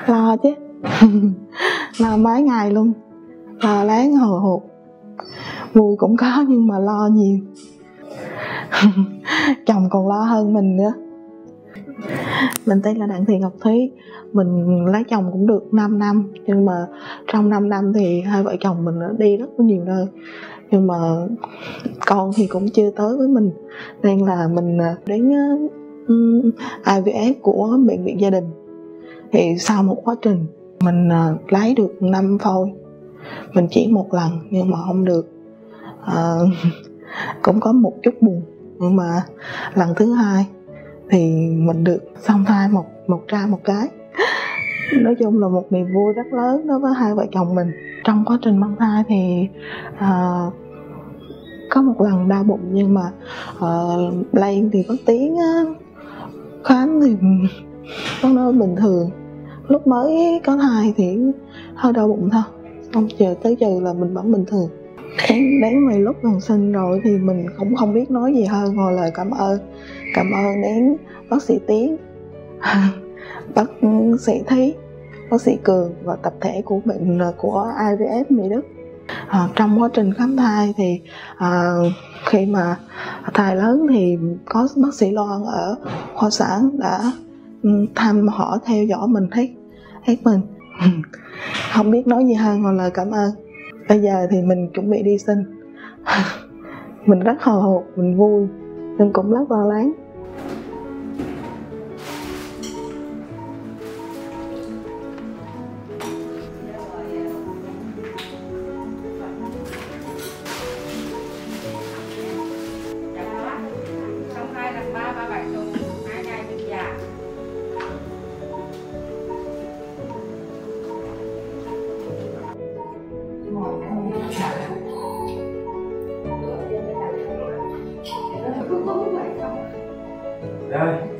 Lo chứ. Lo mấy ngày luôn, lo lắng hồi hộp. Vui cũng có nhưng mà lo nhiều. Chồng còn lo hơn mình nữa. Mình tên là Đặng Thị Ngọc Thúy. Mình lấy chồng cũng được 5 năm. Nhưng mà trong 5 năm thì hai vợ chồng mình đã đi rất nhiều nơi. Nhưng mà con thì cũng chưa tới với mình. Nên là mình đến IVF của bệnh viện gia đình. Thì sau một quá trình mình lấy được 5 phôi. Mình chuyển một lần nhưng mà không được. Cũng có một chút buồn. Nhưng mà lần thứ hai thì mình được song thai một trai một cái. Nói chung là một niềm vui rất lớn đối với hai vợ chồng mình. Trong quá trình mang thai thì có một lần đau bụng nhưng mà lên thì có tiếng khám thì nó bình thường. Lúc mới có thai thì hơi đau bụng thôi, không chờ tới giờ là mình vẫn bình thường. Đến ngày lúc gần sinh rồi thì mình cũng không biết nói gì hơn ngoài lời cảm ơn đến bác sĩ Tiến, bác sĩ Thí, bác sĩ Cường và tập thể của bệnh của IVF Mỹ Đức. Trong quá trình khám thai thì khi mà thai lớn thì có bác sĩ Loan ở khoa sản đã thăm hỏi theo dõi mình hết mình. Không biết nói gì hơn ngoài lời cảm ơn. Bây giờ thì mình chuẩn bị đi sinh. Mình rất hồi hộp, mình vui nhưng cũng rất lo lắng. Rồi